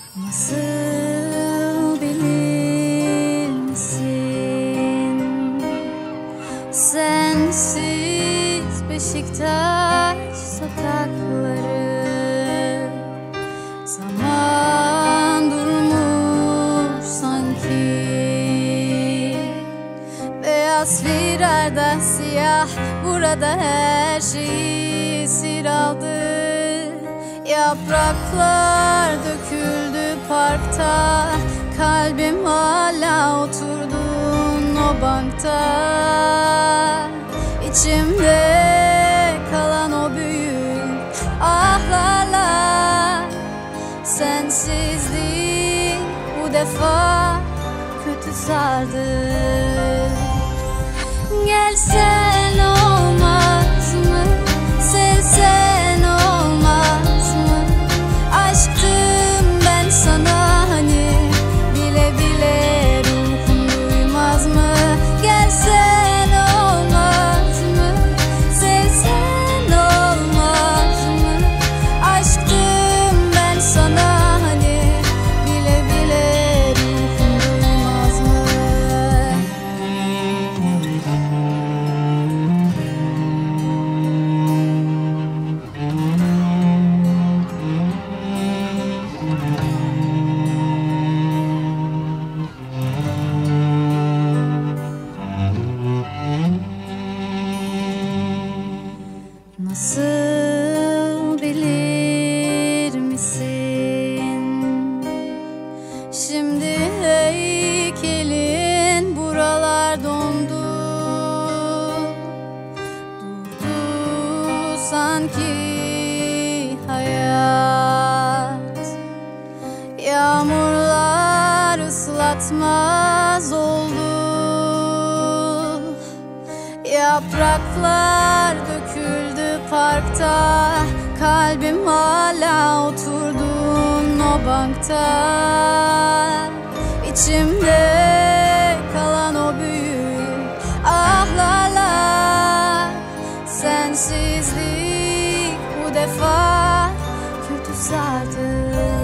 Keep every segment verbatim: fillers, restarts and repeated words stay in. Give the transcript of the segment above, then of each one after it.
Nasıl bilir misin? Sensiz Beşiktaş sokakları, zaman durmuş sanki. Beyaz firarda siyah, burada her şeyi esir aldı. Yapraklar döküldü parkta, kalbim hala oturduğun o bankta. İçimde kalan o büyük ahlarla, sensizlik bu defa kötü sardı. Gelsen olmaz mı? Sevsen olmaz mı? Aşktım ben sana hani, bile bile ruhum duymaz mı? Gelsen olmaz mı? Sevsen olmaz mı? Aşktım ben sana hani, bile bile ruhum duymaz mı? Nasıl bilir misin? Şimdi heykelin buralar dondu, durdu sanki hayat. Yağmurlar ıslatmaz oldu, yapraklar döküldü parkta, kalbim hala oturduğun o bankta. İçimde kalan o büyük ahlarla, sensizlik bu defa kötü sardı.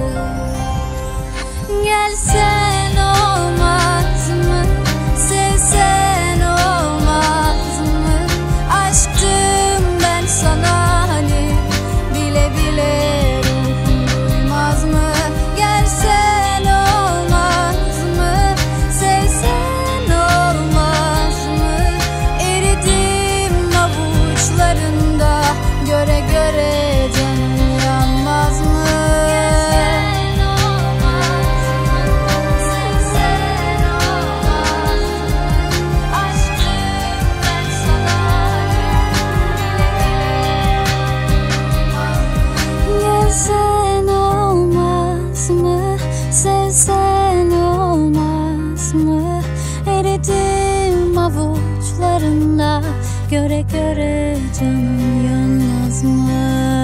Gelsen olmaz mı? Sevsen olmaz mı? Aşktım ben sana hani, bile bile ruhum duymaz mı? Gelsen olmaz mı? Sevsen olmaz mı? Eridim avuçlarında, göre göre canım yanmaz mı? Gelsen olmaz mı? Sevsen olmaz mı? Eridim avuçlarında, göre göre canım yanmaz mı?